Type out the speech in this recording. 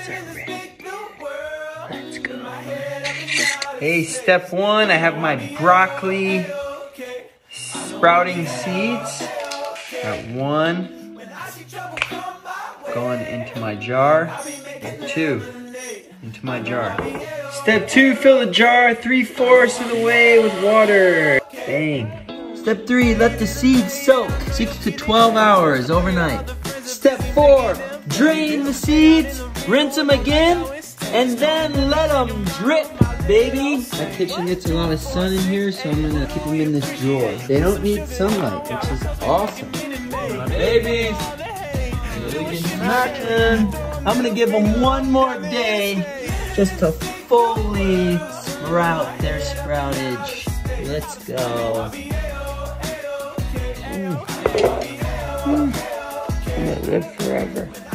seeds are ready. Let's go. Hey, step one, I have my broccoli sprouting seeds. Got one going into my jar. Two into my jar. Step two, fill the jar 3/4 of the way with water. Bang. Step three, let the seeds soak 6 to 12 hours overnight. Step four, drain the seeds, rinse them again, and then let them drip, baby. My kitchen gets a lot of sun in here, so I'm gonna keep them in this drawer. They don't need sunlight, which is awesome. My babies, I'm gonna give them one more day just to fully sprout their sproutage. Let's go. I'm gonna live forever.